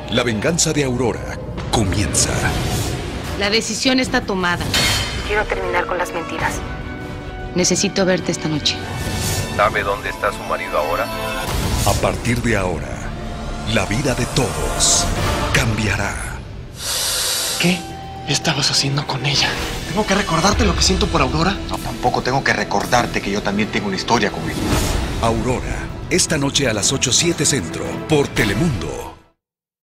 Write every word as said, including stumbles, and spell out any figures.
La venganza de Aurora comienza. La decisión está tomada. Quiero terminar con las mentiras. Necesito verte esta noche. ¿Sabe dónde está su marido ahora? A partir de ahora, la vida de todos cambiará. ¿Qué estabas haciendo con ella? ¿Tengo que recordarte lo que siento por Aurora? No, tampoco tengo que recordarte que yo también tengo una historia con ella. Aurora, esta noche a las ocho siete Centro, por Telemundo.